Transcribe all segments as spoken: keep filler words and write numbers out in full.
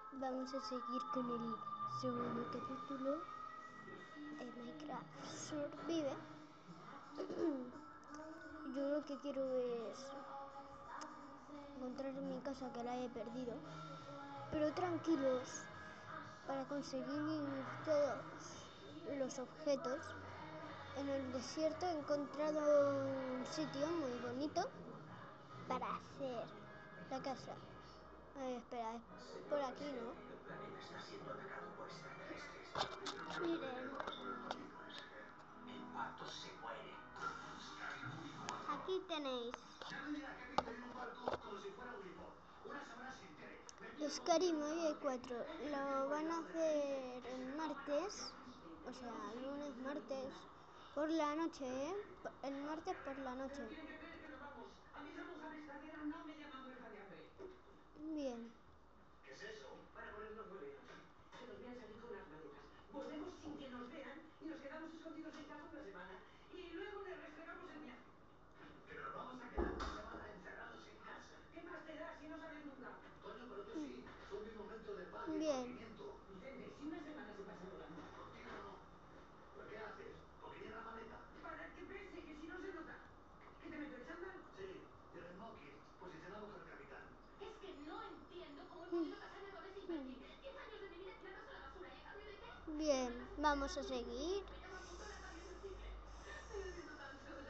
Vamos a seguir con el segundo capítulo de Minecraft Survive. Yo lo que quiero es encontrar mi casa, que la he perdido, pero tranquilos, para conseguir todos los objetos. En el desierto he encontrado un sitio muy bonito para hacer la casa. Ay, espera, es por aquí, ¿no? El planeta está siendo atacado por extraterrestres. Miren, En cuanto se mueren. aquí tenéis Cada día Kevin tenía un barco como si fuera un iPod. Una semana sin tele. Metido con Skyrim cinco hoy hay cuatro. Este es el Lo tiempo van a aislado de la élite hacer que se el deja martes, o sea, lunes, martes, por la noche, ¿eh? El martes por la Pero noche. tienen que creer que nos vamos. A mí somos a pescadero, no me llaman huelga de hambre. Bien. ¿Qué es eso? Para ponernos hueveros. Que nos vean salir con las maletas. Volvemos sin que nos vean y nos quedamos escondidos en casa una semana. Y luego les restregamos el viaje. Que nos vamos a quedar una semana encerrados en casa. ¿Qué más te da si no sales nunca? Coño, pero tú sí. Fue mi momento de paz y Bien. conocimiento. Vicente, si una semana se pasa volando. Contigo no. ¿Pero qué haces? ¿Por qué llevas maleta? Para que pese, que si no se nota. ¿Qué te meto, el chándal? Sí, y el smoking. Pues si cenamos con el capitán. Es que no entiendo cómo he podido casarme con ese imbécil. Diez años de mi vida tirados a la basura. ¿Y a cambio de qué? Bien, vamos a seguir. Me llama puntona también el chicle. Me siento tan sola.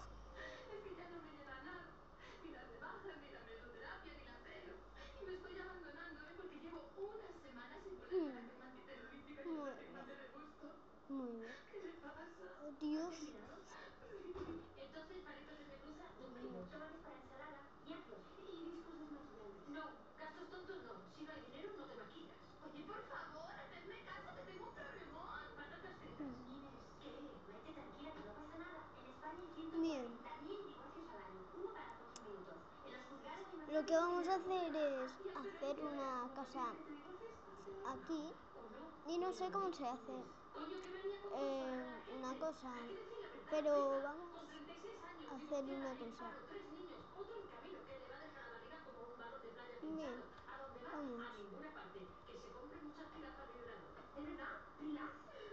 Es que ya no me llena nada. Ni las de baja, ni la mesoterapia, ni la cero. Y me estoy abandonando, ¿eh? Porque llevo una semana sin ponerme la crema antiterrorífica ni el relajante de gusto. Muy bien. ¿Qué le pasa? Dios. ¿Has terminado? Entonces, palitos de merluza, dos kilos. Tomates para ensalada y ajos. Y discos desmaquillantes. No, gastos tontos no. Si no hay dinero, no te maquillas. Oye, por favor, hacedme caso, que tengo un problemón. Patatas fritas. Inés. ¿Qué? Vete tranquila, que no pasa nada. En España hay ciento cuarenta mil divorcios al año. Uno cada cuatro minutos. En los juzgados hay más Lo que rápidos vamos en a el amor. hacer es ¿Y esto tiene hacer que ver? una ¿Cómo te pides casa que te divorcies? aquí ¿O no? y no sé Bueno, cómo se hace. Inés. Coño, que venía con consolar a la Eh, una gente. cosa, Hay que decir la verdad, pero hija. vamos Con treinta y seis años, a hacer divorciada, una en cosa. paro, tres niños, otro en camino, que le va a dejar la barriga como un balón de playa Bien, pinchado. ¿A dónde va? vamos. A ninguna parte. Que se compre mucha jirafa de hidrador. ¿De verdad? ¿Pila?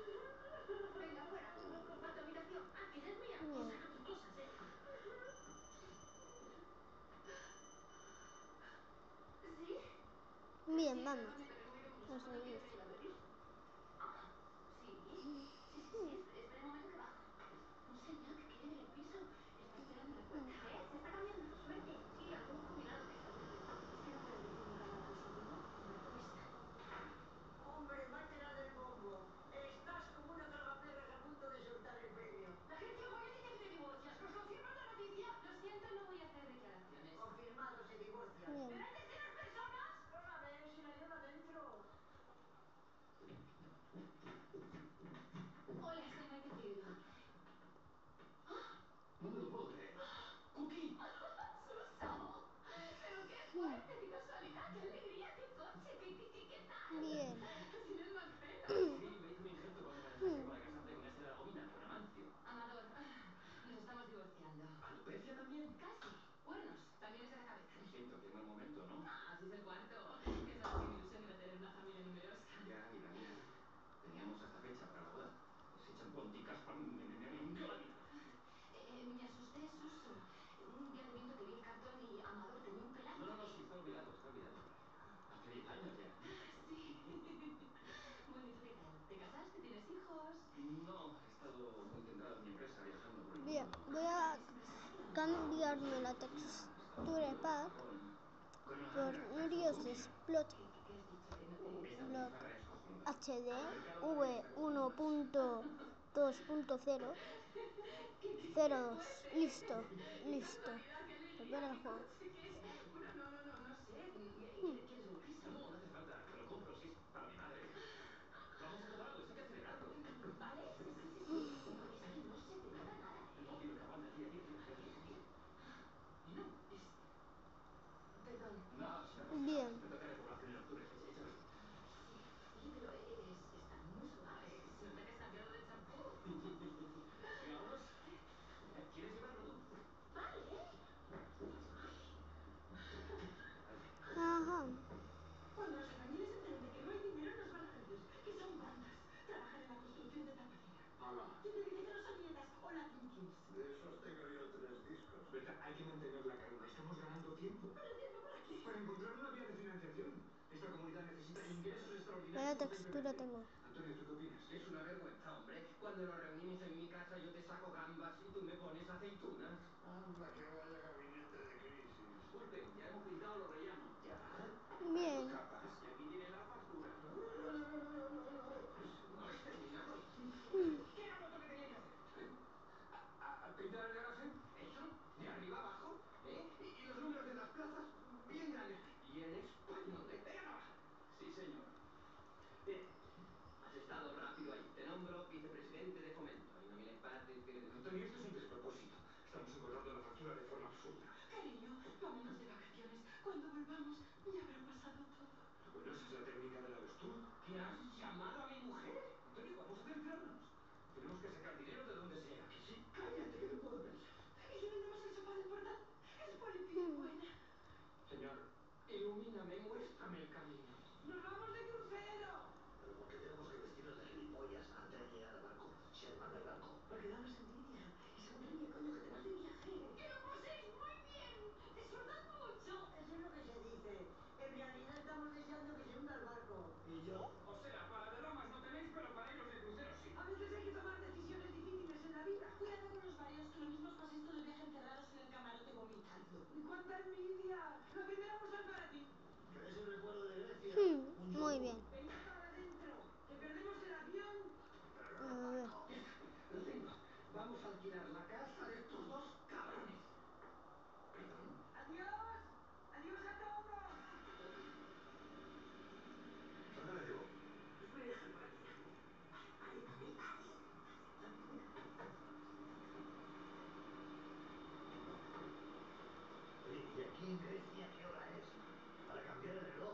Venga, fuera, tú, loco, pa' tu habitación. Ah, que ya es mía. Pues Bien. saca tus cosas, ¿eh? ¿Sí? Bien, Sí, vamos. perdone, pero he movido mucho. A ¿Cuándo quiere seguir. venir a dormir? Ah, sí. Sí, sí, sí. Esp- Espera un momento que bajo. Un señor que quiere ver el piso. Está esperando en la puerta. ¿Ves? Se está cambiando tu suerte. Sí, algún jubilado que está sufriendo. Es que no puedes decir nunca nada positivo. Muerto está. Hombre, máquina del bombo. Estás como una tragaperras a punto de soltar el premio. La agencia Goya dice que te divorcias. ¿Nos confirman la noticia? Lo siento, no voy a hacer declaraciones. Confirmado, se divorcian. Bien. ¿Pero hay terceras personas? No la ves y la lleva dentro. Hola, soy Maite Friedman. No me lo puedo creer. ¡Cookie! ¡Suso! ¡Pero qué fuerte! ¡Qué casualidad! ¡Qué alegría! ¡Qué coche! ¿Qué, qué, qué, qué tal? Bien. Tienes más pelo. Sí, me hice un injerto cuando me dejaste con la casa de una señora bovina, con Amancio. Amador, nos estamos divorciando. ¿Alopecia también? Casi. Cuernos. También es de la cabeza. Lo siento, qué mal momento, ¿no? Ah, así es el cuarto. Ya sabes que mi ilusión era tener una familia numerosa. Ya, y la mía. Teníamos hasta fecha para la boda. Se echan ponticas pan... ¡Galanina! Eh, me asusté, Suso. Un día de viento que vi el cartón y Amador tenía un pelazo. No, no, no, sí, está olvidado, está olvidado. Hace diez años ya. Sí. Bueno, ¿y tú qué tal? ¿Te casaste? ¿Tienes hijos? No, he estado muy centrado en mi empresa, viajando por el Bien. mundo. Voy Ah, a ¿tienes empresario? cambiarme la Ya, Estados textura Unidos, pack Japón, por Groenlandia, Nurios Saxophobia. Explot ¿Qué, qué, qué has dicho? Que no te... Esta Block butifarra es cojonuda. H D ¿Ah? Mercado de Reyes V de uno cojonudas. punto dos punto cero. ¿Qué, qué, qué, qué Ceros. fuerte! Listo. ¡Qué Listo. casualidad! ¡Qué alegría! Volver al ¡Qué juego. coche! ¡Qué... Bueno, no, no, no, no sé. ¿Quieres, quieres un piso? No, no hace falta, te lo compro, si es para mi madre. Vamos a mudarlo, esto hay que celebrarlo. ¿Vale? Sí, sí, sí, sí. Es que no se te nota nada, ¿eh? No, tío, aguanta, tira, tira, tira, espérate, cookie. Bueno, es... Perdón. No, si no pasa nada, Bien. siempre toca repoblación en octubre, echa- échalo ahí. Sí. Oye, pero es, está muy suave. Se nota que has cambiado de champú. Venga, vámonos. ¿Quieres llevarlo tú? Vale. Ay, encontrar una vía de financiación. Esta comunidad necesita ingresos Vaya extraordinarios urgentemente. textura tengo. Antonio, ¿tú qué opinas? Es una vergüenza, hombre. Cuando nos reunimos en mi casa yo te saco gambas y tú me pones aceitunas. Anda, que vaya gabinete de crisis. Disculpen, ya hemos pintado los rellanos. ¿Ya? Bien. ¿Dos capas? Y aquí tienen la factura. No, no, no, no, no, no, no. No habéis terminado. ¿Qué era lo otro que tenían que hacer? ¿Eh? ¿A, a pintar el garaje? ¿Eso? ¿De arriba abajo? ¿Eh? Y, y los números de las plazas bien grandes. Y en español, ¿eh? ¡Venga a trabajar! Sí, señor. Bien. Has estado rápido ahí. Te nombro vicepresidente de Fomento. Y nomine Patrick... Antonio, esto es un despropósito. Estamos engordando la factura de forma absurda. Cariño, vámonos de vacaciones. Cuando volvamos, ya habrá pasado todo. Bueno, esa es la técnica del avestruz. ¿Qué has llamado a mi mujer? Antonio, vamos a centrarnos. Tenemos que sacar dinero de donde sea, ¿que sí? Cállate, que no puedo pensar. ¿Y si vendemos el sofá del portal? Es policía buena. Señor, ilumíname, muéstrame el camino. ¡Nos vamos de crucero! ¿Pero por qué tenemos que vestirnos de gilipollas antes de llegar al barco? Si además no hay barco. Porque damos envidia. Y segunda coño, que te vas de viaje. ¡Que lo paséis muy bien! ¡Disfrutad mucho! Eso es lo que se dice. En realidad estamos deseando que se hunda el barco. Y yo. O sea, para de damas no tenéis, pero para irnos de crucero sí. A veces hay que tomar decisiones difíciles en la vida. Cuidado con los mareos, que lo mismo os pasáis todo el viaje encerrados en el camarote vomitando. ¡Cuánta envidia! La primera postal para ti. ¿Querés el recuerdo de Grecia? Hmm, Un muy yogur. bien. Venid para adentro, que perdemos el avión. Pero A no el ver. barco. Ya está, lo tengo. Vamos a alquilar la casa de estos dos cabrones. ¿Perdón? ¡Adiós! ¡Adiós a todos! ¿Dónde la llevo? Os voy a dejar por aquí. Vale, vale, vale. Oye, ¿y aquí en Grecia qué hora es? Para cambiar el reloj.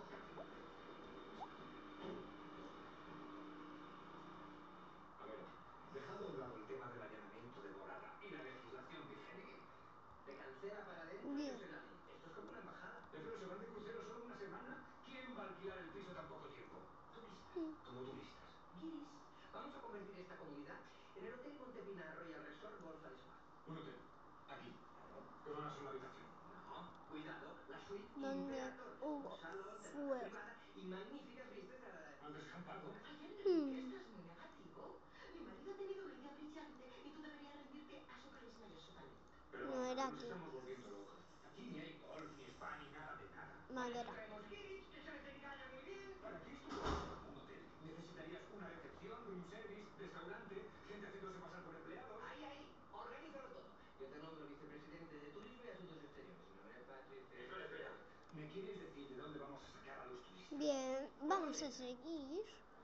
A ver, dejando a un lado el tema del allanamiento de morada y la legislación vigente. De cancela para adentro yo Bien. soy la ley. Esto es como una embajada. Eh, pero se van de crucero solo una semana. ¿Quién va a alquilar el piso tan poco tiempo? Turistas. Como turistas. Guiris. Vamos a convertir esta comunidad en el Hotel Montepina Royal Resort Golf and Spa. Un hotel. Aquí. Claro. Con una sola habitación. No, cuidado, la suite Donde Imperator. Un hubo salón, terraza fuego. privada y magníficas vistas a... Al descampado. Ay, Hmm. Henry, estás muy negativo. Mi marido ha tenido una idea brillante y tú deberías rendirte a su carisma y a su talento. Pero No vamos, era que nos aquí. estamos volviendo locos. Aquí ni hay golf, ni spa, ni nada de nada. Para eso Madera. traemos Guiris, que se desencalla muy bien. Para aquí esto es como un hotel. Necesitarías una recepción, room service, restaurante, gente haciéndose pasar por empleados. Ahí, ahí, organízalo todo. Yo te nombro vicepresidente de Turismo y Asuntos Exteriores. Mi nombre es Patrick... Espera, espera. ¿Me quieres decir de dónde vamos a sacar a los turistas? Bien, vamos a seguir.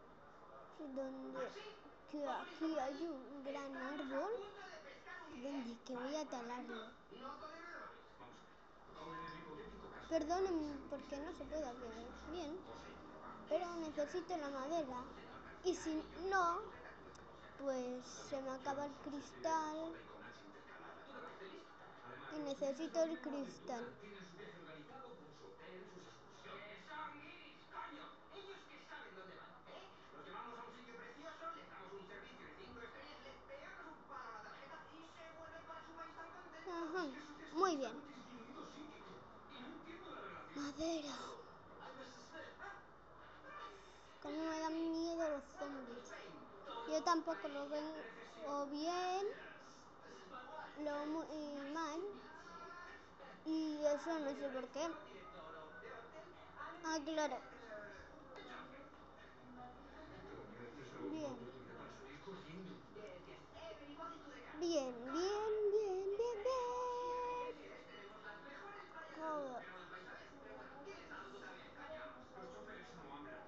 Donde ¿Así? que aquí hay un gran árbol donde que voy a talarlo. Noto de bebedores. Vamos a ver. Aún en el hipotético caso de que Perdonen Marquis porque no se Sanguinis puede las hablar próximas horas bien, pose y proba. pero necesito la madera. Y si no, pues se me acaba el cristal J y con H intercalada. ¿Tú qué vas de listo? Además, y los turistas necesito no el tienen aventura. cristal. Tienen su viaje organizado con su hotel, sus excursiones. ¡Que son guiris, coño! Ellos que saben dónde van, ¿eh? Los llevamos a un sitio precioso, les damos un servicio de cinco estrellas, les pegamos un palo a la tarjeta y se vuelven para su país tan contentos. Ajá, Es que eso te has muy pensado bien. distinguido psíquico. Y no entiendo la relación. Madera. ¡Ay, mister Smith! ¿Ah? Como me dan miedo los zombies. Spain, todo Yo tampoco lo paella, veo recesión. bien, This is my wife. lo muy mal. Nice to meet you. Y eso no sé por qué. Director de hotel. Ah, claro. El chofer. Antonio, esta es la última Bien. oportunidad para salir corriendo. Yes, yes. Everybody to the car. Bien, bien, bien, bien, Si bien. quieres, tenemos las mejores playas del mundo. Joder. Que no las vais a ver. Pero bueno, diles algo tú también, coño. Los choferes no hablan.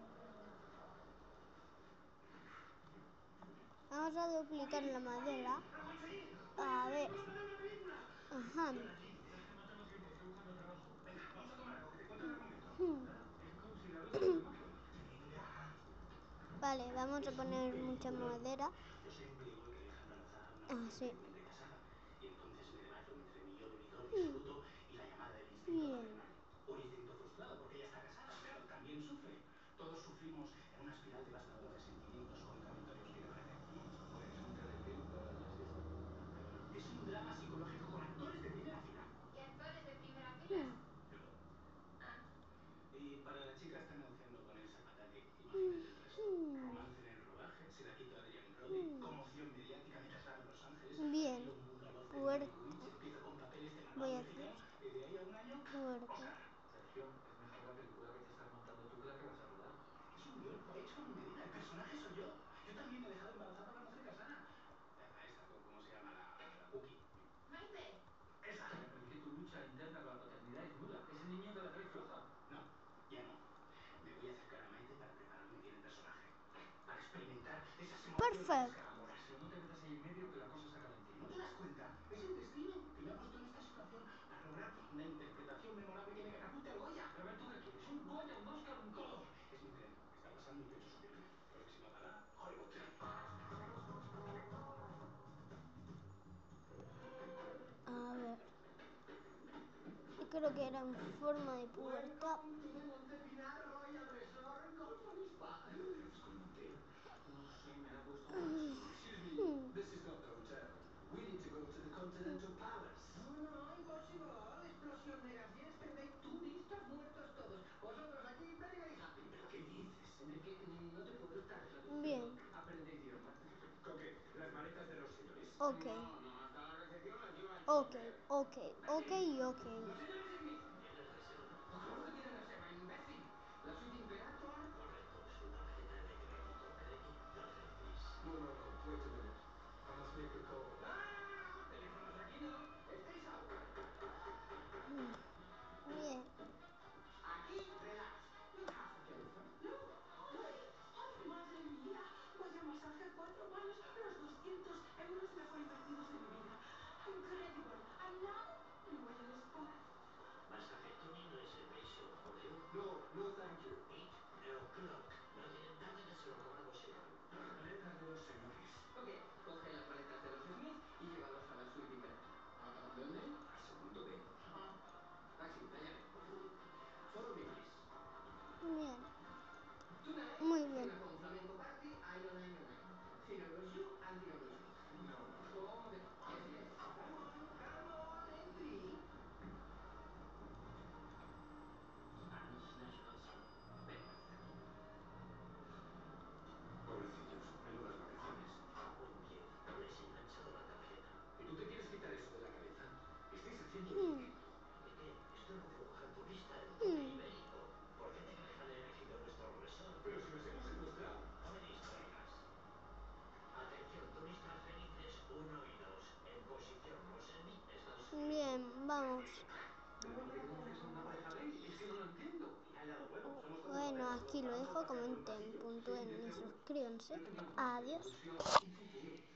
Vamos a duplicar la madera. ¡Pero conseguí! A ver. ¡Película, película, película! Ajá. Jonathan, estás que matando tiempo. Estoy buscando trabajo. Venga, vamos a tomar algo, que te encuentro en un momento. Hmm. ¿Ah? He considerado esa última opción. Venga. Vale, vamos a Es un poner mucha peliculón. madera. Yo sé un playboy que deja embarazada a una Ah, mujer que sí. encuentre casada. Y entonces me debato entre mi yo de vigor Hmm. disoluto y la llamada del instinto Bien. maternal. Un instinto frustrado porque ella está casada, pero también sufre. Todos sufrimos en una espiral devastadora de sentimientos contradictorios que deprime. ¿Tienes un terapeuta de sexo? Es un drama psicológico con actores de primera fila. ¿Y actores de primera fila? Hmm. Perdón. Ah. fuerte. Sara. Sergio, es mejor la película que te estás montando tú que la que vas a rodar. Es un guión hecho a mi medida. El personaje soy yo. Yo también me he dejado embarazar para conocer a Sara. A esta, ¿cómo se llama? La, la Cookie. Maite. Esa. Pero es que tu lucha interna con la paternidad es nula. Ese niño te la trae floja. No, ya no. Me voy a acercar a Maite para prepararme bien el personaje. Para experimentar esas emociones Perfecto. escaramuras. Pero no te metas ahí en medio que la cosa está ¿No calentita. te das cuenta? Es el destino que me ha puesto en esta situación para lograr una interpretación memorable que me catapulte al Goya. Pero a ver, ¿tú qué quieres? ¿Un Goya, un Oscar, un Oh, todo? es mi tren. Está pasando y pienso subirme. Próxima parada, Hollywood. A ver. Yo creo que era en forma de pubertad. Welcome to the Montepinar Royal Resort Golf and Spa. ¿Conoces con el motel? No sé, me ha puesto muchísimo. Excuse me, this is not the hotel. We need to go to the Continental Palace. No, no, impossible. Explosión mega yesterday, turistas muertos todos. Vosotros aquí very, very happy. ¿Pero qué dices? Enrique, no te puedo estar traduciendo. Bien. Aprende idioma. ¿Con qué? ¿Las maletas de los señores? Ok. No, no, hasta la recepción las lleva el Ok, chofer. ok, ok y ok. Señores Smith, ¿Tienes reserva? pues claro que tienen reserva, imbécil. La suite Imperator. Correcto. Su tarjeta de crédito, crédito, tarjeta please. No, no, no. Wait a minute. I must make a call. No, no, no, no, teléfonos aquí no. Estáis out. Bien. Aquí, relax. Look half, Jennifer. Look. ¡Ay! ¡Ay, madre mía! Vaya masaje a cuatro manos. Los doscientos euros mejor invertidos de mi vida. Incredible. And now, Royal Spa. Masaje Tony Reservation for you. No, no, thank you. Eight o'clock. No tienen tarde que se lo cobramos igual. Las maletas de los señores. Ok, coge las maletas de los Smith y llévalos a la suite Imperator. ¿A dónde? Al segundo B. Ah, taxi, la llave. Follow me, please. Bien. Tonight, Muy bien. cena con flamenco party, Ion Ion Ion. Dinner goes you and dinner goes me. No, no. ¿Cómo que no? Yes, yes. Come on, come on, in three. Spanish National Song. Venga, Freddy. Pobrecillos. Menudas vacaciones. Un diez. Les he enganchado la tarjeta. ¿Y tú te quieres quitar eso de la cabeza? ¿Estáis haciendo el Mm, ridículo? Enrique, esto no debo coger turista en buque mm. ibérico. ¿Por qué te crees que han elegido nuestro resort? Pero si nos hemos secuestrado. No me distraigas. Atención, turistas felices uno y dos. En posición, los Smith están subiendo. Bien, vamos. ¿Pero por qué conoces a una pareja gay? Es que no lo entiendo. Y hay algo bueno. Somos como Bueno, parejas. Nos aquí lo paramos a dejo. pasear por el Comenten, pasillo. Sí, puntúen y seguro. suscríbanse. Yo tenía un poquito de Adiós. ilusión. ¿Y tú qué?